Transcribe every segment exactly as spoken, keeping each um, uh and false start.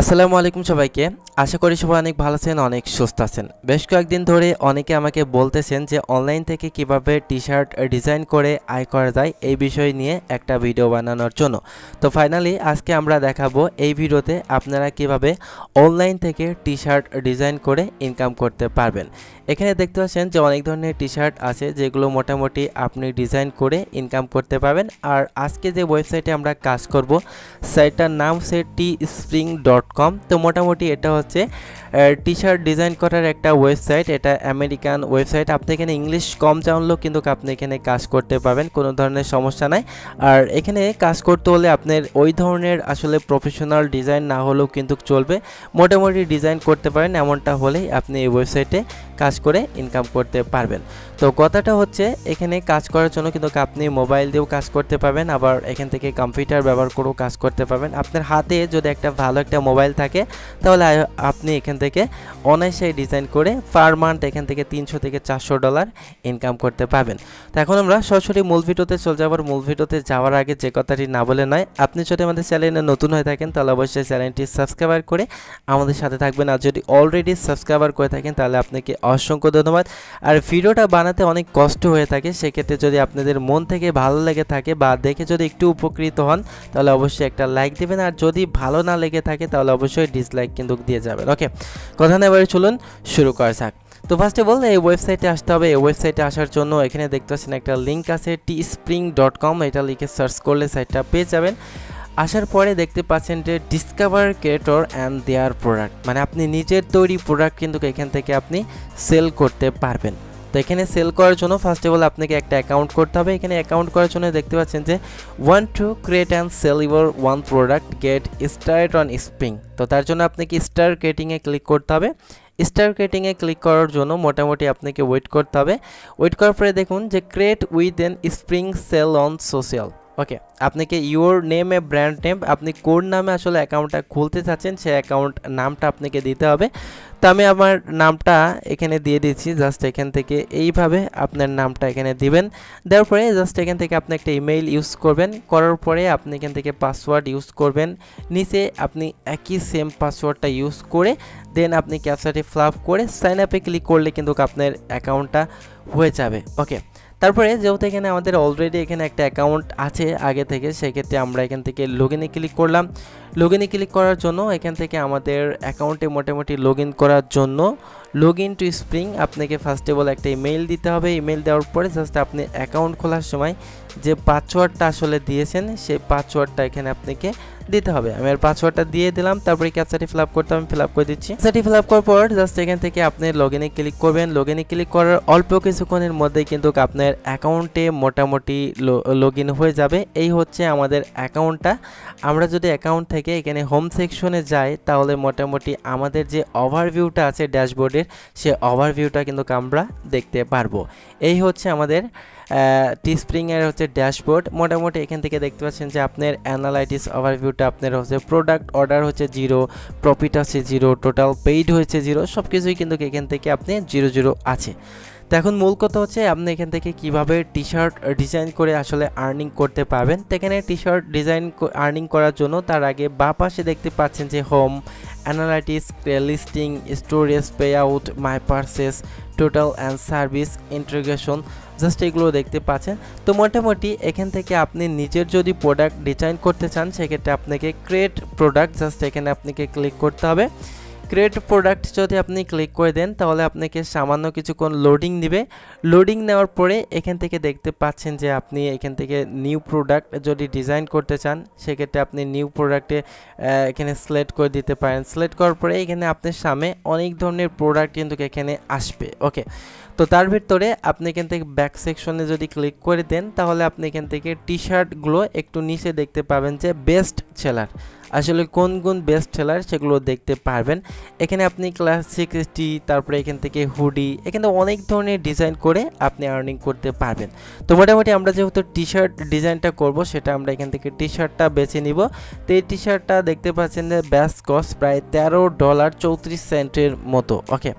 আসসালামু আলাইকুম সবাইকে। আশা করি সবাই অনেক ভালো আছেন, অনেক সুস্থ আছেন। বেশ কয়েকদিন ধরে অনেকে আমাকে বলতেছেন যে অনলাইন থেকে কিভাবে টি-শার্ট ডিজাইন করে আয় করা যায় এই বিষয় নিয়ে একটা ভিডিও বানানোর জন্য। তো ফাইনালি আজকে আমরা দেখাবো এই ভিডিওতে আপনারা কিভাবে অনলাইন থেকে টি-শার্ট ডিজাইন করে ইনকাম করতে পারবেন। এখানে দেখতে পাচ্ছেন যে অনেক ধরনের টি-শার্ট আছে যেগুলো মোটামুটি আপনি ডিজাইন করে ইনকাম করতে পারবেন। আর আজকে যে ওয়েবসাইটে আমরা কাজ করব সাইটটার নাম হচ্ছে teespring ডট কম। তো মোটামুটি এটা হচ্ছে টি-শার্ট ডিজাইন করার একটা ওয়েবসাইট। এটা আমেরিকান ওয়েবসাইট। আপনি এখানে ইংলিশ কম জানলেও কিন্তু আপনি এখানে কাজ করতে পারবেন, কোনো ধরনের সমস্যা নাই। আর এখানে কাজ করতে হলে আপনার ওই ধরনের আসলে প্রফেশনাল ডিজাইন না হলেও কিন্তু চলবে, মোটামুটি ডিজাইন করতে পারেন এমনটা হলেই আপনি এই ওয়েবসাইটে কাজ করে ইনকাম করতে পারবেন। তো কথাটা হচ্ছে এখানে কাজ করার জন্য কিন্তু আপনি মোবাইল দিয়েও কাজ করতে পারবেন, আবার এখান থেকে কম্পিউটার ব্যবহার করেও কাজ করতে পারবেন। আপনার হাতে যদি একটা ভালো একটা মোবাইল থাকে তাহলে আপনি এখান থেকে অনায়াসে ডিজাইন করে পার মান্থ এখান থেকে তিনশো থেকে চারশো ডলার ইনকাম করতে পারবেন। তো এখন আমরা সরাসরি মূল ভিডিওতে চলে যাবার। মূল ভিডিওতে যাওয়ার আগে যে কথাটি না বলে নয়, আপনি যদি আমাদের চ্যানেলে নতুন হয়ে থাকেন তাহলে অবশ্যই চ্যানেলটি সাবস্ক্রাইব করে আমাদের সাথে থাকবেন। আর যদি অলরেডি সাবস্ক্রাইবার করে থাকেন তাহলে আপনাকে অসংখ্য ধন্যবাদ। আর ভিডিওটা বানাতে অনেক কষ্ট হয়ে থাকে, সেক্ষেত্রে যদি আপনাদের মন থেকে ভালো লেগে থাকে বা দেখে যদি একটু উপকৃত হন তাহলে অবশ্যই একটা লাইক দেবেন। আর যদি ভালো না লেগে থাকে তাহলে অবশ্যই ডিসলাইক কিন্তু দিয়ে যাবেন। ওকে, কথা না এবারে চলুন শুরু করা যাক। তো ফার্স্ট অফ অল এই ওয়েবসাইটে আসতে হবে। এই ওয়েবসাইটে আসার জন্য এখানে দেখতে পাচ্ছেন একটা লিঙ্ক আছে টিস্প্রিং ডট কম। এটা লিখে সার্চ করলে সাইটটা পেয়ে যাবেন। আসার পরে দেখতে পাচ্ছেন যে discover creator and their product, মানে আপনি নিজের তৈরি প্রোডাক্ট কিন্তু এখান থেকে আপনি সেল করতে পারবেন। তো এখানে সেল করার জন্য ফার্স্ট অফ অল আপনাকে একটা অ্যাকাউন্ট করতে হবে। এখানে অ্যাকাউন্ট করার জন্য দেখতে পাচ্ছেন যে want to create and sell your own product get start on Spring. তো তার জন্য আপনাকে স্টার ক্রিয়েটিংয়ে ক্লিক করতে হবে। স্টার ক্রিয়েটিংয়ে ক্লিক করার জন্য মোটামুটি আপনাকে ওয়েট করতে হবে। ওয়েট করার পরে দেখুন যে create with an Spring sell on social. Okay, আপনাকে your name a brand name, আপনি কোন নামে আসলে অ্যাকাউন্টটা খুলতে চাচ্ছেন সেই অ্যাকাউন্ট নামটা আপনাকে দিতে হবে। তো আমি আমার নামটা এখানে দিয়ে দিচ্ছি। জাস্ট এখান থেকে এইভাবে আপনার নামটা এখানে দিবেন। দেওয়ার পরে জাস্ট এখান থেকে আপনি একটা ইমেইল ইউজ করবেন। করার পরে আপনি এখান থেকে পাসওয়ার্ড ইউজ করবেন। নিচে আপনি একই সেম পাসওয়ার্ডটা ইউজ করে দেন আপনি ক্যাপচাটি ফ্লাপ করে সাইন আপে ক্লিক করলে কিন্তু আপনার অ্যাকাউন্টটা হয়ে যাবে। ওকে, তারপরে যেহেতু এখানে আমাদের অলরেডি এখানে একটা অ্যাকাউন্ট আছে আগে থেকে, সেক্ষেত্রে আমরা এখান থেকে লগ ইনে ক্লিক করলাম। লগ ইনে ক্লিক করার জন্য এখান থেকে আমাদের অ্যাকাউন্টে মোটামুটি লগ ইন করার জন্য লগ ইন টু স্প্রিং আপনাকে ফার্স্ট অফ অল একটা ইমেল দিতে হবে। ইমেল দেওয়ার পরে জাস্ট আপনি অ্যাকাউন্ট খোলার সময় যে পাসওয়ার্ডটা আসলে দিয়েছেন সেই পাসওয়ার্ডটা এখানে আপনাকে দিতে হবে। আমি আর পাসওয়ার্ডটা দিয়ে দিলাম। তারপরে ক্যাপচাটি ফিল আপ করতে আমি ফিল আপ করে দিচ্ছি। ক্যাপচাটি ফিল আপ করার পর জাস্ট এখান থেকে আপনি লগ ইনে ক্লিক করবেন। লগ ইনে ক্লিক করার অল্প কিছুক্ষণের মধ্যে কিন্তু আপনার অ্যাকাউন্টে মোটামুটি লগ ইন হয়ে যাবে। এই হচ্ছে আমাদের অ্যাকাউন্টটা। আমরা যদি অ্যাকাউন্ট থেকে এখানে হোম সেকশনে যাই তাহলে মোটামুটি আমাদের যে ওভারভিউটা আছে ড্যাশবোর্ডের সে ওভারভিউটা কিন্তু আমরা দেখতে পারবো। এই হচ্ছে আমাদের টিস্প্রিং এর হচ্ছে ড্যাশবোর্ড। মোটামুটি এখান থেকে দেখতে পাচ্ছেন যে আপনার অ্যানালাইটিস ওভারভিউটা আপনার হচ্ছে প্রোডাক্ট অর্ডার হচ্ছে জিরো, প্রফিট আছে জিরো, টোটাল পেইড হয়েছে জিরো, সব কিছুই কিন্তু এখান থেকে আপনি জিরো জিরো আছে। তো এখন মূল কথা হচ্ছে আপনি এখান থেকে কিভাবে টি শার্ট ডিজাইন করে আসলে আর্নিং করতে পারবেন। তো এখানে টি শার্ট ডিজাইন আর্নিং করার জন্য তার আগে বাঁ পাশে দেখতে পাচ্ছেন যে home, analytics, listing, storage, pay out, my purchase, total and service, integration, just এগুলো দেখতে পাচ্ছেন। তো মোটামুটি এখান থেকে আপনি নিজের যদি প্রোডাক্ট ডিজাইন করতে চান সেক্ষেত্রে আপনাকে ক্রিয়েট প্রোডাক্ট জাস্ট এখানে আপনাকে ক্লিক করতে হবে। ক্রিয়েট প্রোডাক্ট যদি আপনি ক্লিক করে দেন তাহলে আপনাকে সামান্য কিছুক্ষণ লোডিং দিবে। লোডিং নেওয়ার পরে এখান থেকে দেখতে পাচ্ছেন যে আপনি এখান থেকে নিউ প্রোডাক্ট যদি ডিজাইন করতে চান সেক্ষেত্রে আপনি নিউ প্রোডাক্টে এখানে সিলেক্ট করে দিতে পারেন। সিলেক্ট করার পরে এখানে আপনার সামনে অনেক ধরনের প্রোডাক্ট কিন্তু এখানে আসবে। ওকে, তো তার ভিতরে আপনি এখান থেকে ব্যাক সেকশনে যদি ক্লিক করে দেন তাহলে আপনি এখান থেকে টি শার্টগুলো একটু নিচে দেখতে পাবেন যে বেস্ট সেলার, আসলে কোন কোন বেস্ট সেলার সেগুলো দেখতে পারবেন। এখানে আপনি ক্লাসিক টি, তারপরে এখান থেকে হুডি, এখানে অনেক ধরনের ডিজাইন করে আপনি আর্নিং করতে পারবেন। তো মোটামুটি আমরা যেহেতু টি শার্ট ডিজাইনটা করব সেটা আমরা এখান থেকে টি শার্টটা বেছে নিব। তো এই টি শার্টটা দেখতে পাচ্ছেন যে ব্যাস কস্ট প্রায় তেরো ডলার চৌত্রিশ সেন্টের মতো। ওকে,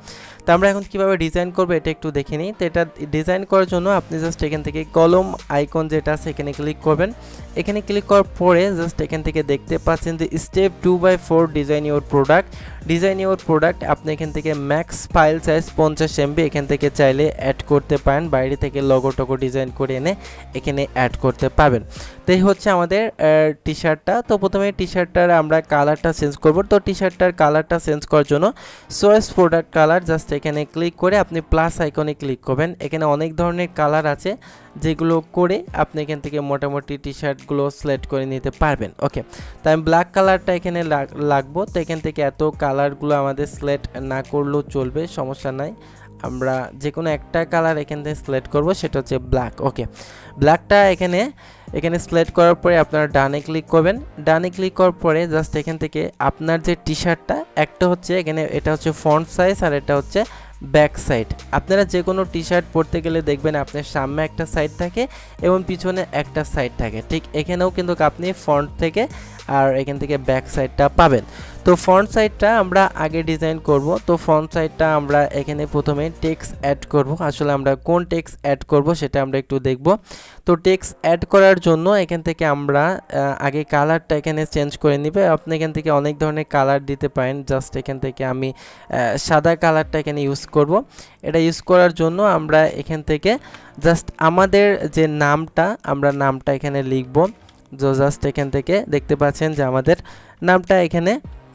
তো আমরা এখন কিভাবে ডিজাইন করব এটা একটু দেখে নিই। তো এটা ডিজাইন করার জন্য আপনি জাস্ট এখান থেকে কলম আইকন যেটা আছে এখানে ক্লিক করবেন। এখানে ক্লিক করার পরে জাস্ট এখান থেকে দেখতে পাচ্ছেন যে step two by four design your product. Design your product আপনি এখান থেকে ম্যাক্স ফাইল সাইজ পঞ্চাশ এমবি এখান থেকে চাইলে অ্যাড করতে পারেন, বাইরে থেকে লগো টগো ডিজাইন করে এনে এখানে অ্যাড করতে পারবেন। তো এই হচ্ছে আমাদের টি শার্টটা। তো প্রথমে টি শার্টটার আমরা কালারটা চেঞ্জ করব। তো টি শার্টটার কালারটা চেঞ্জ করার জন্য চয়েস প্রোডাক্ট কালার জাস্ট এখানে ক্লিক করে আপনি প্লাস আইকনে ক্লিক করবেন। এখানে অনেক ধরনের কালার আছে যেগুলো করে আপনি এখান থেকে মোটামুটি টি শার্টগুলো সিলেক্ট করে নিতে পারবেন। ওকে, তো আমি ব্ল্যাক কালারটা এখানে লাগবো। তো এখান থেকে এত কালারগুলো আমাদের সিলেক্ট না করলেও চলবে, সমস্যা নাই। আমরা যে কোনো একটা কালার এখান থেকে সিলেক্ট করব, সেটা হচ্ছে ব্ল্যাক। ওকে, ব্ল্যাকটা এখানে এখানে সিলেক্ট করার পরে আপনারা ডানে ক্লিক করবেন। ডানে ক্লিক করার পরে জাস্ট এখান থেকে আপনার যে টি শার্টটা একটা হচ্ছে এখানে এটা হচ্ছে ফ্রন্ট সাইজ আর এটা হচ্ছে ব্যাক সাইড। আপনারা যে কোনো টি শার্ট পরতে গেলে দেখবেন আপনার সামনে একটা সাইড থাকে এবং পিছনে একটা সাইড থাকে, ঠিক এখানেও কিন্তু আপনি ফ্রন্ট থেকে আর এখান থেকে ব্যাক সাইডটা পাবেন। তো ফ্রন্ট সাইডটা আমরা আগে ডিজাইন করব। তো ফ্রন্ট সাইডটা আমরা এখানে প্রথমে টেক্সট অ্যাড করব। আসলে আমরা কোন টেক্সট অ্যাড করব সেটা আমরা একটু দেখব। তো টেক্সট অ্যাড করার জন্য এখান থেকে আমরা আগে কালারটা এখানে চেঞ্জ করে নিবে। আপনি এখান থেকে অনেক ধরনের কালার দিতে পারেন। জাস্ট এখান থেকে আমি সাদা কালারটা এখানে ইউজ করব। এটা ইউজ করার জন্য আমরা এখান থেকে জাস্ট আমাদের যে নামটা আমরা নামটা এখানে লিখব। তো জাস্ট এখান থেকে দেখতে পাচ্ছেন যে আমাদের নামটা এখানে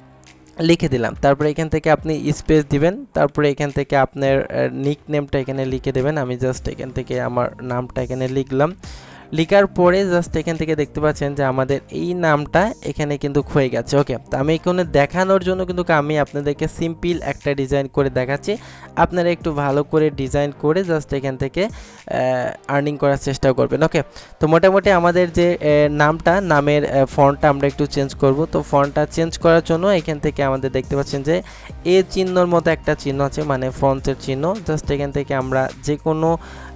লিখে দিলাম। তারপরে এখান থেকে আপনি স্পেস দিবেন। তারপরে এখান থেকে আপনার নিক নেমটা এখানে লিখে দেবেন। আমি জাস্ট এখান থেকে আমার নামটা এখানে লিখলাম। লিখার পরে জাস্ট এখান থেকে দেখতে পাচ্ছেন যে আমাদের এই নামটা এখানে কিন্তু হয়ে গেছে। ওকে, তো আমি এখানে দেখানোর জন্য কিন্তু আমি আপনাদেরকে সিম্পল একটা ডিজাইন করে দেখাচ্ছি। আপনারা একটু ভালো করে ডিজাইন করে জাস্ট এখান থেকে আর্নিং করার চেষ্টা করবেন। ওকে, তো মোটামুটি আমাদের যে নামটা নামের ফন্টটা আমরা একটু চেঞ্জ করব। তো ফন্টটা চেঞ্জ করার জন্য এখান থেকে আমাদের দেখতে পাচ্ছেন যে এ চিহ্নর মতো একটা চিহ্ন আছে, মানে ফন্টের চিহ্ন। জাস্ট এখান থেকে আমরা যে কোনো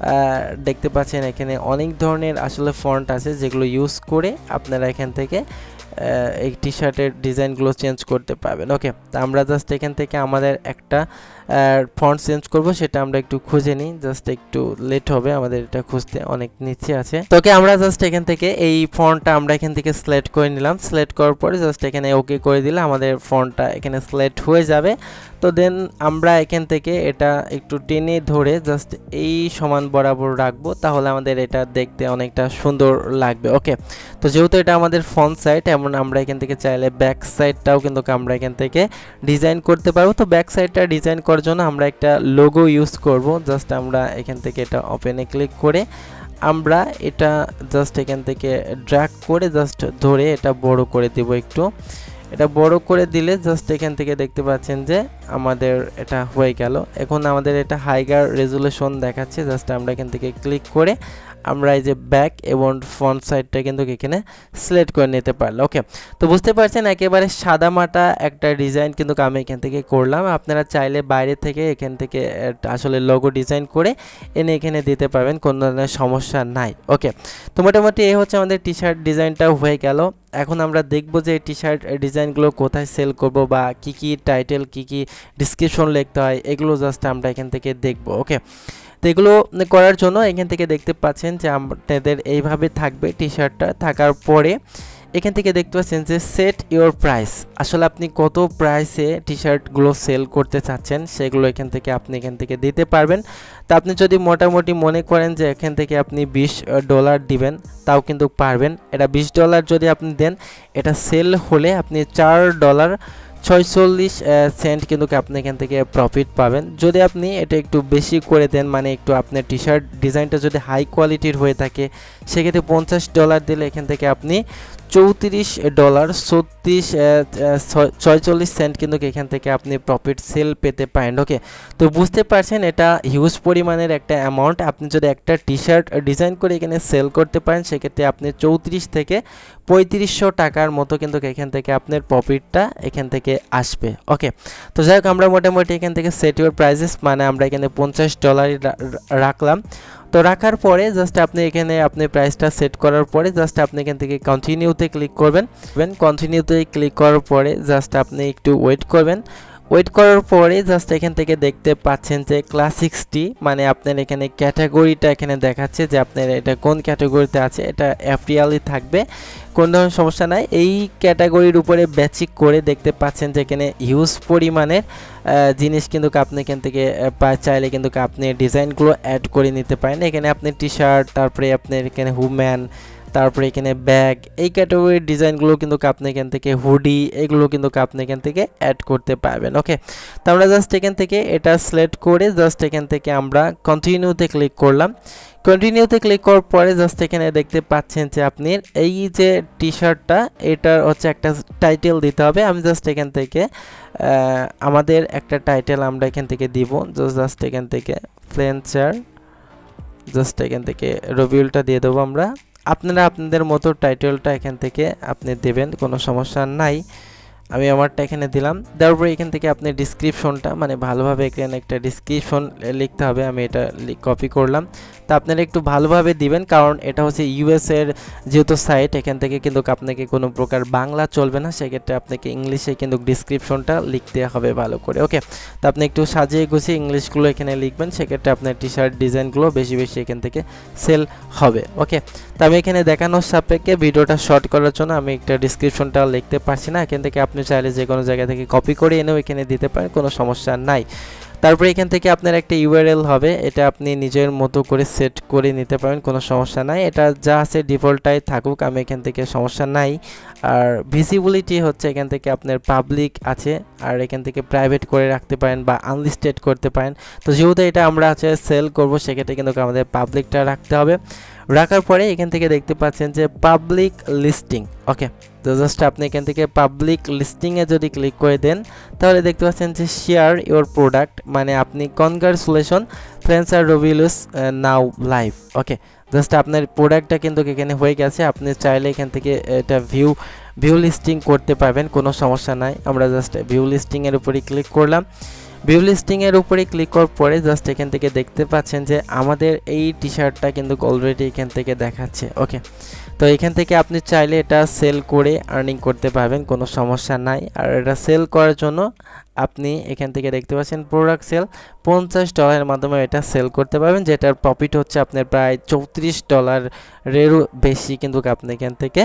দেখতে পাচ্ছেন এখানে অনেক ধরনের আসলে ফন্ট আছে যেগুলো ইউজ করে আপনারা এখান থেকে এই টি শার্টের ডিজাইনগুলো চেঞ্জ করতে পারবেন। ওকে, তো আমরা জাস্ট এখান থেকে আমাদের একটা ফন্ট চেঞ্জ করব, সেটা আমরা একটু খুঁজে নিই। জাস্ট একটু লেট হবে আমাদের এটা খুঁজতে, অনেক নিচে আছে। তো ওকে, আমরা জাস্ট এখান থেকে এই ফন্টটা আমরা এখান থেকে সিলেক্ট করে নিলাম। সিলেক্ট করার পরে জাস্ট এখানে ওকে করে দিলে আমাদের ফন্টটা এখানে সিলেক্ট হয়ে যাবে। তো দেন আমরা এখান থেকে এটা একটু টেনে ধরে জাস্ট এই সমান বরাবর রাখবো, তাহলে আমাদের এটা দেখতে অনেকটা সুন্দর লাগবে। ওকে, তো যেহেতু এটা আমাদের ফ্রন্ট সাইড, এমন আমরা এখান থেকে চাইলে ব্যাক সাইডটাও কিন্তু আমরা এখান থেকে ডিজাইন করতে পারবো। তো ব্যাক সাইডটা ডিজাইন করার জন্য আমরা একটা লোগো ইউজ করব। জাস্ট আমরা এখান থেকে এটা ওপেনে ক্লিক করে আমরা এটা জাস্ট এখান থেকে ড্র্যাগ করে জাস্ট ধরে এটা বড় করে দেব। একটু এটা বড় করে দিলে জাস্ট এখান থেকে দেখতে পাচ্ছেন যে আমাদের এটা হয়ে গেল। এখন আমাদের এটা হাইগার রেজুলেশন দেখাচ্ছে। জাস্ট আমরা এখান থেকে ক্লিক করে আমরা এই যে ব্যাক এবং ফ্রন্ট সাইডটা কিন্তু এখানে সিলেক্ট করে নিতে পারলাম। ওকে, তো বুঝতে পারছেন একেবারে সাদামাটা একটা ডিজাইন কিন্তু আমি এখান থেকে করলাম। আপনারা চাইলে বাইরে থেকে এখান থেকে আসলে লোগো ডিজাইন করে এনে এখানে দিতে পারবেন, কোনো ধরনের সমস্যা নাই। ওকে, তো মোটামুটি এই হচ্ছে আমাদের টি শার্ট ডিজাইনটাও হয়ে গেল। এখন আমরা দেখব যে এই টি শার্ট ডিজাইনগুলো কোথায় সেল করব বা কি কি টাইটেল কি কি ডিসক্রিপশন লিখতে হয়, এগুলো জাস্ট আমরা এখান থেকে দেখব। ওকে, তো এগুলো করার জন্য এখান থেকে দেখতে পাচ্ছেন যে আপনাদের এইভাবে থাকবে টি শার্টটা। থাকার পরে এখান থেকে দেখতে পাচ্ছেন যে সেট ইওর প্রাইস। আসলে আপনি কত প্রাইসে টি শার্টগুলো সেল করতে চাচ্ছেন সেগুলো এখান থেকে আপনি এখান থেকে দিতে পারবেন। তো আপনি যদি মোটামুটি মনে করেন যে এখান থেকে আপনি বিশ ডলার দিবেন, তাও কিন্তু পারবেন। এটা বিশ ডলার যদি আপনি দেন, এটা সেল হলে আপনি চার ডলার ছয়চল্লিশ সেন্ট কিন্তু আপনি এখান থেকে প্রফিট পাবেন। যদি আপনি এটা একটু বেশি করে দেন, মানে একটু আপনার টি শার্ট ডিজাইনটা যদি হাই কোয়ালিটির হয়ে থাকে, সেক্ষেত্রে পঞ্চাশ ডলার দিলে এখান থেকে আপনি চৌত্রিশ ডলার ছত্রিশ ছয়চল্লিশ সেন্ট কিন্তু এখান থেকে আপনি প্রফিট সেল পেতে পারেন। ওকে, তো বুঝতে পারছেন এটা হিউজ পরিমাণের একটা অ্যামাউন্ট। আপনি যদি একটা টি শার্ট ডিজাইন করে এখানে সেল করতে পারেন, সেক্ষেত্রে আপনি চৌত্রিশ থেকে পঁয়ত্রিশশো টাকার মতো কিন্তু এখান থেকে আপনার প্রফিটটা এখান থেকে আসবে। ওকে, তো যাই হোক আমরা মোটামুটি এখান থেকে সেট ইউর প্রাইসেস মানে আমরা এখানে পঞ্চাশ ডলার রাখলাম। তো রাখার পরে জাস্ট আপনি এখানে আপনি প্রাইসটা সেট করার পরে জাস্ট আপনি এখান থেকে কন্টিনিউতে ক্লিক করবেন। কন্টিনিউতে ক্লিক করার পরে জাস্ট আপনি একটু ওয়েট করবেন। ওয়েট করার পরে জাস্ট এখান থেকে দেখতে পাচ্ছেন যে ক্লাসিক্সটি মানে আপনার এখানে ক্যাটাগরিটা এখানে দেখাচ্ছে যে আপনার এটা কোন ক্যাটাগরিতে আছে, এটা এফডিএলই থাকবে, কোন ধরনের সমস্যা নাই। এই ক্যাটাগরির উপরে বেচিক করে দেখতে পাচ্ছেন যে এখানে হিউজ পরিমাণের জিনিস কিন্তু আপনি এখান থেকে চাইলে কিন্তু আপনি ডিজাইনগুলো অ্যাড করে নিতে পারেন। এখানে আপনি টি শার্ট, তারপরে আপনার এখানে হুম্যান, তারপরে এখানে ব্যাগ, এই ক্যাটাগরির ডিজাইনগুলো কিন্তু আপনি এখান থেকে হুডি, এগুলো কিন্তু আপনি এখান থেকে অ্যাড করতে পারবেন। ওকে, তো আমরা জাস্ট এখান থেকে এটা সিলেক্ট করে জাস্ট এখান থেকে আমরা কন্টিনিউতে ক্লিক করলাম। কন্টিনিউতে ক্লিক করার পরে জাস্ট এখানে দেখতে পাচ্ছেন যে আপনি এই যে টি শার্টটা, এটার হচ্ছে একটা টাইটেল দিতে হবে। আমি জাস্ট এখান থেকে আমাদের একটা টাইটেল আমরা এখান থেকে দিব। জাস্ট এখান থেকে ফ্রিল্যান্সার, জাস্ট এখান থেকে রবিউলটা দিয়ে দেবো আমরা। আপনারা আপনাদের মতো টাইটেলটা এখান থেকে আপনি দেবেন, কোনো সমস্যা নাই। আমি আমারটা এখানে দিলাম। তারপরে এখান থেকে আপনি ডিসক্রিপশনটা মানে ভালোভাবে এখানে একটা ডিসক্রিপশন লিখতে হবে। আমি এটা কপি করলাম। তো আপনারা একটু ভালোভাবে দিবেন, কারণ এটা হচ্ছে ইউএস এর যেহেতু সাইট, এখান থেকে কিন্তু আপনাকে কোনো প্রকার বাংলা চলবে না, সেক্ষেত্রে আপনাকে ইংলিশে কিন্তু ডিসক্রিপশনটা লিখতে হবে ভালো করে। ওকে, তো আপনি একটু সাজিয়ে গুছিয়ে ইংলিশগুলো এখানে লিখবেন, সেক্ষেত্রে আপনার টি শার্ট ডিজাইনগুলো বেশি বেশি এখান থেকে সেল হবে। ওকে, তো আমি এখানে দেখানোর সাপেক্ষে ভিডিওটা শর্ট করার জন্য আমি একটা ডিসক্রিপশনটা লিখতে পারছি না। এখান থেকে আপনি চাইলে যে কোনো জায়গা থেকে কপি করে এনেও এখানে দিতে পারেন, কোনো সমস্যা নাই। তারপরে এখান থেকে আপনার একটা ইউআরএল হবে, এটা আপনি নিজের মতো করে সেট করে নিতে পারেন, কোনো সমস্যা নাই। এটা যা আছে ডিফল্টটাই থাকুক, আমি এখান থেকে সমস্যা নাই। আর ভিজিবিলিটি হচ্ছে এখান থেকে আপনার পাবলিক আছে, আর এখান থেকে প্রাইভেট করে রাখতে পারেন বা আনলিস্টেড করতে পারেন। তো যেহেতু এটা আমরা আছে সেল করব, সেক্ষেত্রে কিন্তু আমাদের পাবলিকটা রাখতে হবে। রাখার পরে এখান থেকে দেখতে পাচ্ছেন যে পাবলিক লিস্টিং। ওকে, তো জাস্ট আপনি এখান থেকে পাবলিক লিস্টিংয়ে যদি ক্লিক করে দেন, তাহলে দেখতে পাচ্ছেন যে শেয়ার ইওর প্রোডাক্ট, মানে আপনি কনগ্রাচুলেশন ফ্রেন্ডসার রবিউলস নাও লাইভ। ওকে, জাস্ট আপনার প্রোডাক্টটা কিন্তু এখানে হয়ে গেছে। আপনি চাইলে এখান থেকে এটা ভিউ ভিউ লিস্টিং করতে পারবেন, কোনো সমস্যা নাই। আমরা জাস্ট ভিউ লিস্টিংয়ের উপরে ক্লিক করলাম। ভিউ লিস্টিংয়ের উপরে ক্লিক করার পরে জাস্ট এখান থেকে দেখতে পাচ্ছেন যে আমাদের এই টি শার্টটা কিন্তু অলরেডি এখান থেকে দেখাচ্ছে। ওকে, তো এখান থেকে আপনি চাইলে এটা সেল করে আর্নিং করতে পারবেন, কোনো সমস্যা নাই। আর এটা সেল করার জন্য আপনি এখান থেকে দেখতে পাচ্ছেন প্রোডাক্ট সেল পঞ্চাশ ডলারের মাধ্যমে এটা সেল করতে পারবেন, যেটার প্রফিট হচ্ছে আপনার প্রায় চৌত্রিশ ডলারেরও বেশি কিন্তু আপনি এখান থেকে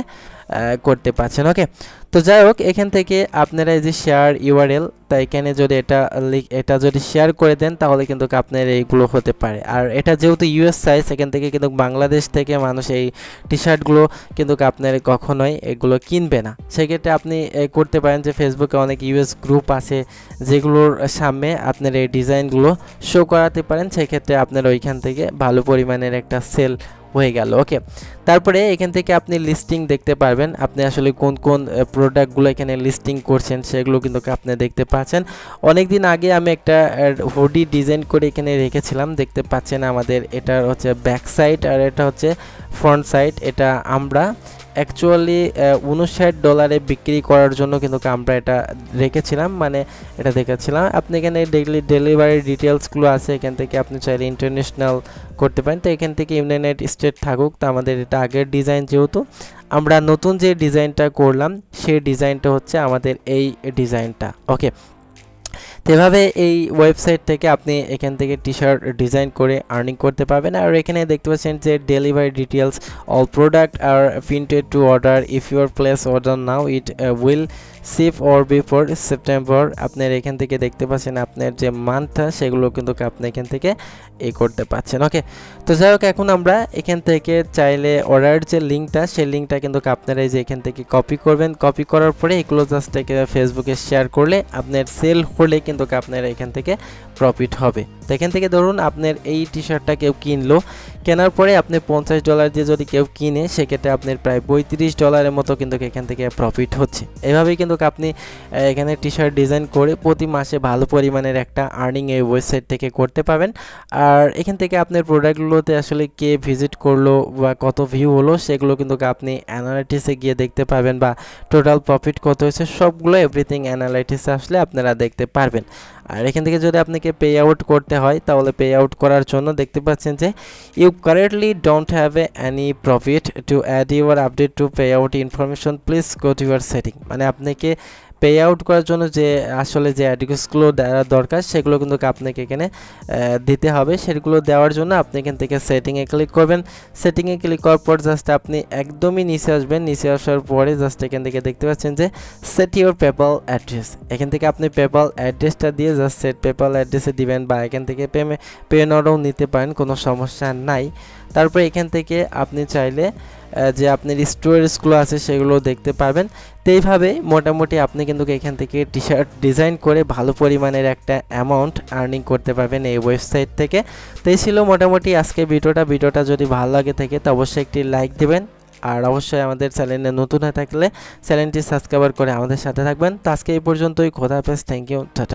করতে পারছেন। ওকে, তো যাই হোক, এখান থেকে আপনারা এই যে শেয়ার ইউআরএল, তাই এখানে যদি এটা এটা যদি শেয়ার করে দেন, তাহলে কিন্তু আপনার এইগুলো হতে পারে। আর এটা যেহেতু ইউএস সাইজ, এখান থেকে কিন্তু বাংলাদেশ থেকে মানুষ এই টি শার্টগুলো কিন্তু আপনার কখনোই এগুলো কিনবে না। সেক্ষেত্রে আপনি করতে পারেন যে ফেসবুকে অনেক ইউএস গ্রুপ আছে, যেগুলোর সামনে আপনার এই ডিজাইনগুলো শো করাতে পারেন, সেক্ষেত্রে আপনার ওইখান থেকে ভালো পরিমাণের একটা সেল হয়ে গেল। ওকে, তারপরে এখান থেকে আপনি লিস্টিং দেখতে পারবেন, আপনি আসলে কোন কোন প্রোডাক্টগুলো এখানে লিস্টিং করছেন সেগুলো কিন্তু আপনি দেখতে পাচ্ছেন। অনেক দিন আগে আমি একটা হুডি ডিজাইন করে এখানে রেখেছিলাম, দেখতে পাচ্ছেন আমাদের এটা হচ্ছে ব্যাক সাইড আর এটা হচ্ছে ফ্রন্ট সাইড। এটা আমরা অ্যাকচুয়ালি উনষাট ডলারে বিক্রি করার জন্য কিন্তু আমরা এটা রেখেছিলাম, মানে এটা দেখেছিলাম। আপনি এখানে ডেইলি ডেলিভারি ডিটেলসগুলো আছে, এখান থেকে আপনি চাইলে ইন্টারন্যাশনাল করতে পারেন। তো এখান থেকে ইউনাইটেড স্টেট থাকুক, তো আমাদের এটা আগের ডিজাইন, যেহেতু আমরা নতুন যে ডিজাইনটা করলাম সেই ডিজাইনটা হচ্ছে আমাদের এই ডিজাইনটা। ওকে, তো এভাবে এই ওয়েবসাইট থেকে আপনি এখান থেকে টি শার্ট ডিজাইন করে আর্নিং করতে পারবেন। আর এখানে দেখতে পাচ্ছেন যে ডেলিভারি ডিটেলস, অল প্রোডাক্ট আর printed to order, if your place order now it will ship or before September. আপনার এখান থেকে দেখতে পাচ্ছেন আপনার যে মান্থটা, সেগুলো কিন্তু আপনি এখান থেকে এই করতে পাচ্ছেন। ওকে, তো যাই হোক, এখন আমরা এখান থেকে চাইলে অর্ডার যে লিঙ্কটা, সেই লিঙ্কটা কিন্তু আপনারা এই যে এখান থেকে কপি করবেন। কপি করার পরে এগুলো জাস্ট ফেসবুকে শেয়ার করলে আপনার সেল হলে কিন্তু আপনার এখান থেকে প্রফিট হবে। তো এখান থেকে ধরুন আপনার এই টি শার্টটা কেউ কিনলো, কেনার পরে আপনি পঞ্চাশ ডলার দিয়ে যদি কেউ কিনে, সেক্ষেত্রে আপনার প্রায় পঁয়ত্রিশ ডলারের মতো কিন্তু এখান থেকে প্রফিট হচ্ছে। এভাবেই কিন্তু আপনি এখানে টি শার্ট ডিজাইন করে প্রতি মাসে ভালো পরিমাণের একটা আর্নিং এই ওয়েবসাইট থেকে করতে পারবেন। আর এখান থেকে আপনার প্রোডাক্টগুলোতে আসলে কে ভিজিট করলো বা কত ভিউ হলো, সেগুলো কিন্তু আপনি অ্যানালাইটিসে গিয়ে দেখতে পাবেন, বা টোটাল প্রফিট কত হয়েছে সবগুলো এভরিথিং অ্যানালাইটিসে আসলে আপনারা দেখতে পারবেন। আর এখান থেকে যদি আপনাকে পে আউট করতে হয়, তাহলে পে আউট করার জন্য দেখতে পাচ্ছেন যে you currently don't have a any profit, to add your update to pay out information please go to your setting. মানে আপনাকে পে আউট করার জন্য যে আসলে যে অ্যাড্রেসগুলো দেওয়া দরকার সেগুলো কিন্তু আপনাকে এখানে দিতে হবে। সেগুলো দেওয়ার জন্য আপনি এখান থেকে সেটিংয়ে ক্লিক করবেন। সেটিংয়ে ক্লিক করার পর জাস্ট আপনি একদমই নিচে আসবেন। নিচে আসার পরে জাস্ট এখান থেকে দেখতে পাচ্ছেন যে সেট ইউর পেপ্যাল অ্যাড্রেস। এখান থেকে আপনি পেপ্যাল অ্যাড্রেসটা দিয়ে জাস্ট সেট পেপ্যাল অ্যাড্রেসে দিবেন, বা এখান থেকে পেমে পে নাও নিতে পারেন, কোনো সমস্যা নাই। তারপর এখান থেকে আপনি চাইলে যে আপনার স্টোরেজগুলো আছে সেগুলো দেখতে পারবেন। তো এইভাবে মোটামুটি আপনি কিন্তু এখান থেকে টি শার্ট ডিজাইন করে ভালো পরিমাণের একটা অ্যামাউন্ট আর্নিং করতে পারবেন এই ওয়েবসাইট থেকে। তো এই ছিল মোটামুটি আজকে ভিডিওটা। ভিডিওটা যদি ভালো লাগে থাকে তো অবশ্যই একটি লাইক দেবেন, আর অবশ্যই আমাদের চ্যানেলে নতুন হয়ে থাকলে চ্যানেলটি সাবস্ক্রাইব করে আমাদের সাথে থাকবেন। তো আজকে এই পর্যন্তই, খোদা হাফেজ, থ্যাংক ইউ, টাটা।